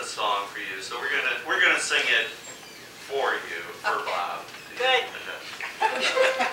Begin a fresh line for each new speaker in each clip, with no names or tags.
song for you, so we're gonna sing it for you, for Bob.
Good.
And,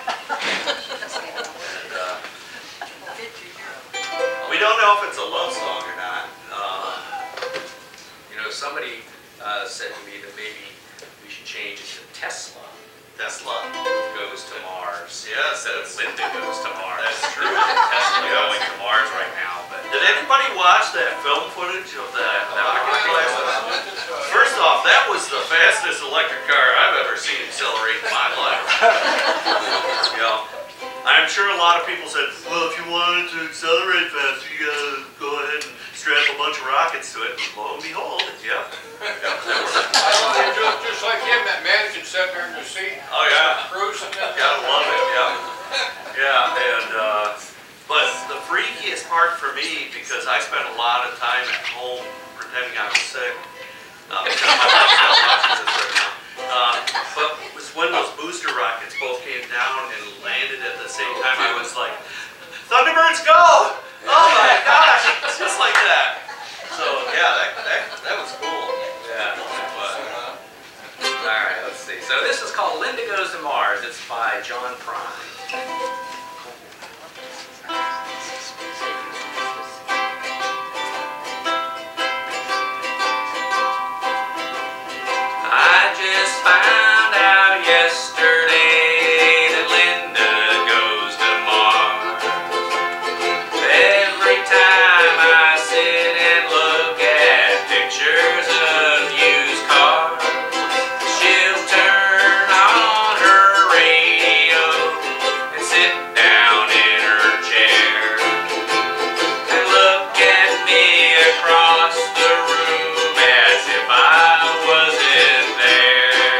we don't know if it's a love song or not.
You know, somebody said to me that maybe we should change it to Tesla.
Tesla
Goes to Mars.
Yes,
Instead of Lynda goes to Mars.
That's true.
Tesla going to Mars right now. But
Did anybody watch that film footage of that rocket blast? First off, that was the fastest electric car I've ever seen accelerate in my life. You know, I'm sure a lot of people said, well, if you wanted to accelerate faster, you gotta go ahead and strap a bunch of rockets to it. And lo and behold, yeah.
Just like him, that man can sit there in the seat.
Oh yeah.
Cruising.
Gotta love it, yeah. Yeah, and but the freakiest part for me, because I spent a lot of time at home pretending I was sick. Because my wife's not watching this right now. But it was when those booster rockets both came down and landed at the same time. I was like, Thunderbirds go! Oh my gosh, it's just like that. So yeah, that was cool.
yeah, it was. All right, let's see. So this is called Lynda Goes to Mars. It's by John Prine. I just found out yesterday that Lynda goes to Mars. Every time I sit and look at pictures of used cars, she'll turn on her radio and sit down in her chair and look at me across the room as if I wasn't there.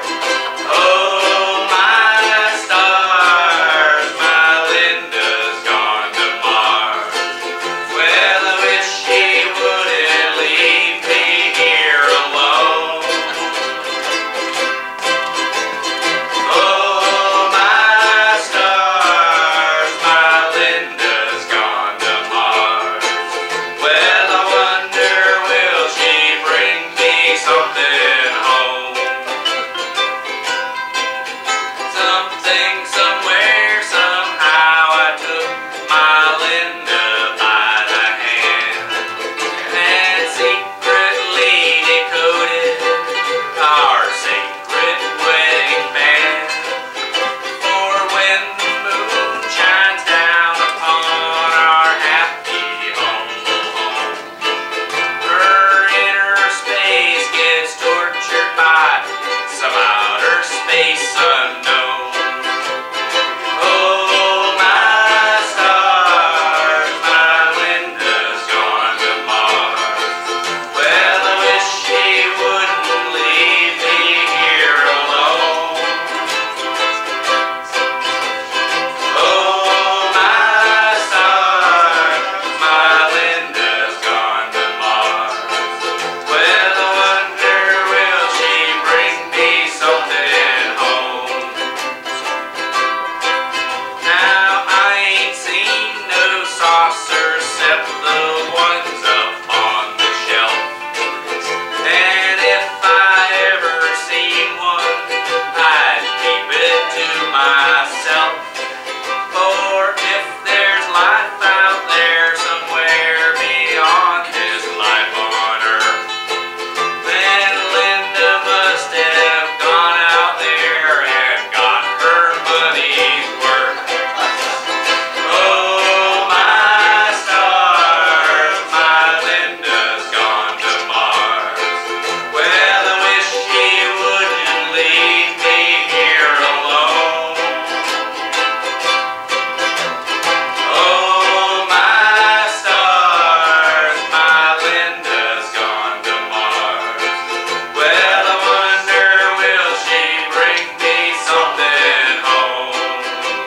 Oh, my stars, my Lynda's gone to Mars. Well, I wish she wouldn't leave me here alone. Oh, my stars, my Lynda's gone to Mars. Well, I wonder, will she bring me something home? Something, somewhere, somehow I took my Lynda by the hand and secretly decoded our sacred wedding band. For when the moon shines down upon our happy home, her inner space gets tortured by some outer space unknown. Oh, my stars, my Lynda's gone to Mars. Well, I wish she wouldn't leave me here alone. Oh, my stars, my Lynda's gone to Mars. Well, I wonder, will she bring me something home? Now, I ain't seen no saucers except the ones up on the shelf. And if I ever seen one, I'd keep it to myself. For if there's life out there somewhere beyond this life on Earth, then Lynda must have gone out there and got her money's worth. Oh, my stars, my Lynda's gone to Mars. Well, I wish she wouldn't leave me here alone. Oh, my stars, my Lynda's gone to Mars. Well, I wonder, will she bring me something home?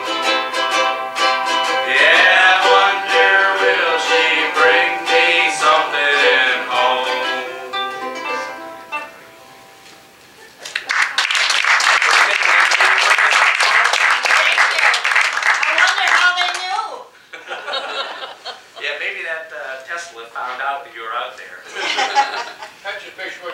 Yeah, I wonder, will she bring me something home?
I wonder how they knew.
Yeah, maybe that Tesla found out that you were out there.
That you a picture of